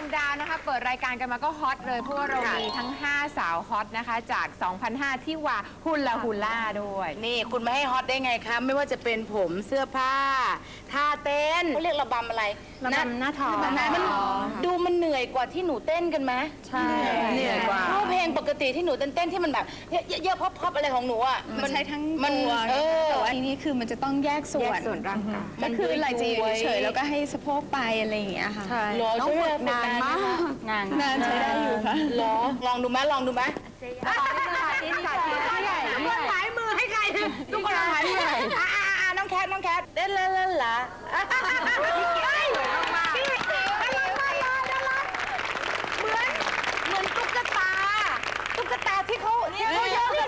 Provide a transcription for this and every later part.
มดาวนะคะเปิดรายการกันมาก็ฮอตเลยเพราะว่าเรามีทั้ง5สาวฮอตนะคะจาก 2005 ที่ว่าฮุลาฮูล่าด้วยนี่คุณไม่ให้ฮอตได้ไงคะไม่ว่าจะเป็นผมเสื้อผ้าท่าเต้นเขาเรียกระบำอะไรระบำหน้าท้องมันดูมันเหนื่อยกว่าที่หนูเต้นกันไหมใช่เหนื่อยกว่าเพราะเพลงปกติที่หนูเต้นที่มันแบบเยอะๆพอปอะไรของหนูอ่ะมันใช้ทั้งตัวแต่ว่าทีนี้คือมันจะต้องแยกส่วนร่างกายมันคือไหล่จะอยู่เฉยๆแล้วก็ให้สะโพกไปอะไรอย่างเงี้ยค่ะต้องฝึกนานมากนานใช้ได้อยู่ค่ะลองดูไหมลองดูไหมหมายมือให้ใครทุกคนหมายมือน้องแคทเต้นเล่นๆล่ะเหมือนตุ๊กตาที่เขาเนี่ยเขาเยอะเลย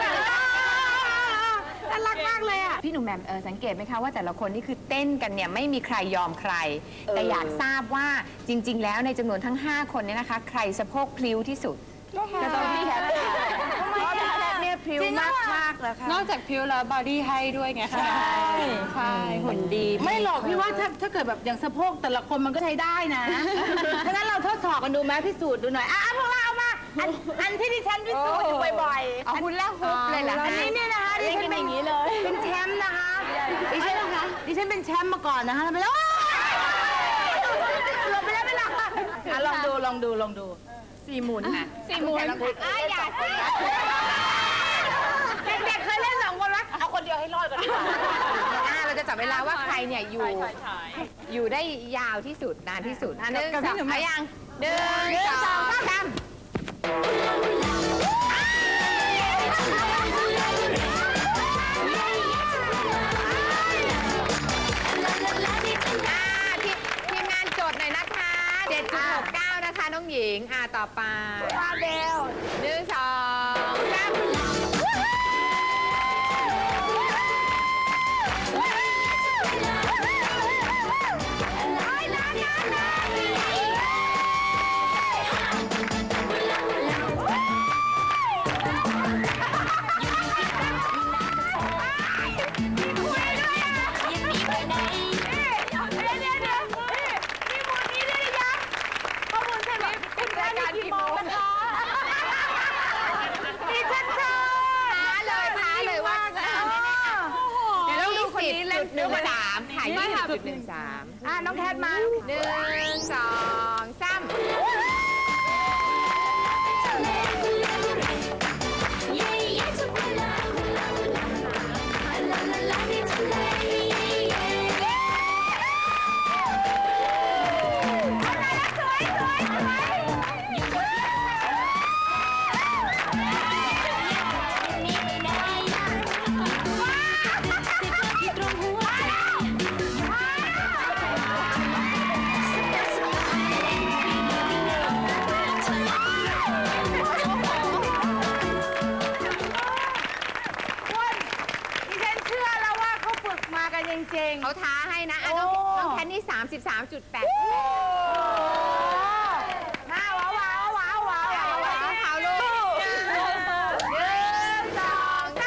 น่ารักมากเลยอ่ะพี่หนุ่มแหม่มสังเกตไหมคะว่าแต่ละคนนี่คือเต้นกันเนี่ยไม่มีใครยอมใครแต่อยากทราบว่าจริงๆแล้วในจำนวนทั้ง5คนเนี่ยนะคะใครสะโพกพลิ้วที่สุดก็ต้องพี่แคทเนี่ยพลิ้วมากเลยค่ะนอกจากพลิ้วแล้วบอดี้ให้ด้วยไงใช่หุ่นดีไม่หรอกพี่ว่าถ้าเกิดแบบอย่างสะโพกแต่ละคนมันก็ใช้ได้นะฉะนั้นเราทดสอบกันดูไหมพิสูจน์ดูหน่อยพวกเราเอามาอันที่ดิฉันพิสูจน์อยู่บ่อยๆเอาคุณแล้วฮุบเลยล่ะอันนี้เนี่ยนะคะดิฉันเป็นอย่างนี้เลยเป็นแชมป์นะคะดิฉันเป็นแชมป์มาก่อนนะคะไปแล้วหลบไปแล้วไม่หลักลองดู 4 หมุนค่ะ 4 หมุนอย่าสิเด็กๆเคยเล่น2 คนไหมเอาคนเดียวให้รอดก่อนดีกว่าเราจะจับเวลาว่าใครเนี่ยอยู่ได้ยาวที่สุดนานที่สุด1 2 3ยัง1 2 3ทีมงานจดหน่อยนะคะ 7.69 นะคะน้องหญิงต่อไปเบล 1 2 3 น้องแคทมา 1 2 3เขาท้าให้นะน้องแคนนี่33.8 มาว้าวเขาลูก1 2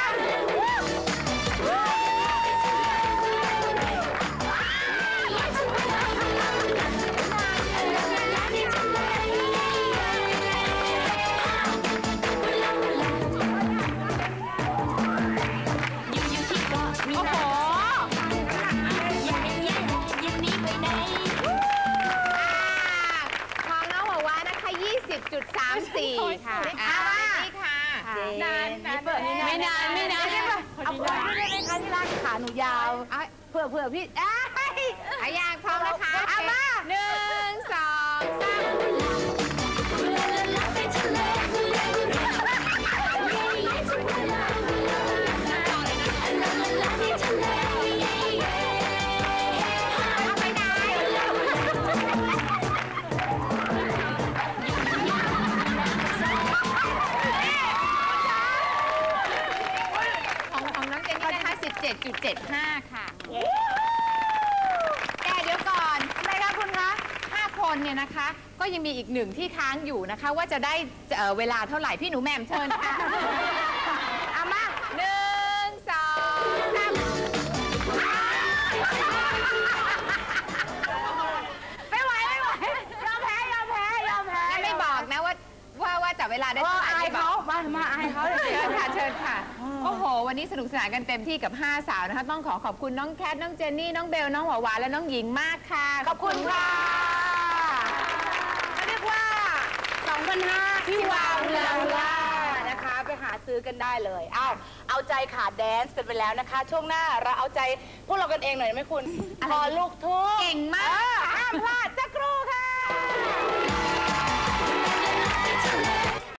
20.34 ค่ะนี่ค่ะนานไม่นานเอาเผื่อได้ไหมคะที่รักขาหนูยาวเผื่อพี่อยากพร้อมนะคะเอามา 1 2 7.75 ค่ะแต่เดี๋ยวก่อนทำไมคะคุณคะ5 คนเนี่ยนะคะก็ยังมีอีก1ที่ค้างอยู่นะคะว่าจะได้เวลาเท่าไหร่พี่หนูแหม่มเชิญค่ะเอามา1 2 3 ไม่ไหวยอมแพ้วันนี้สนุกสนานกันเต็มที่กับ 5 สาวนะคะต้องขอบคุณน้องแคทน้องเจนนี่น้องเบลน้องหวาและน้องหญิงมากค่ะขอบคุณค่ะเรียกว่า 2,500พี่วาวลาล่านะคะ ไปหาซื้อกันได้เลยเอาใจขาดแดนซ์กันไปแล้วนะคะ ช่วงหน้าเราเอาใจพวกเรากันเองหน่อยไหมคุณพอลูกทุ่งเก่งมากห้ามพลาด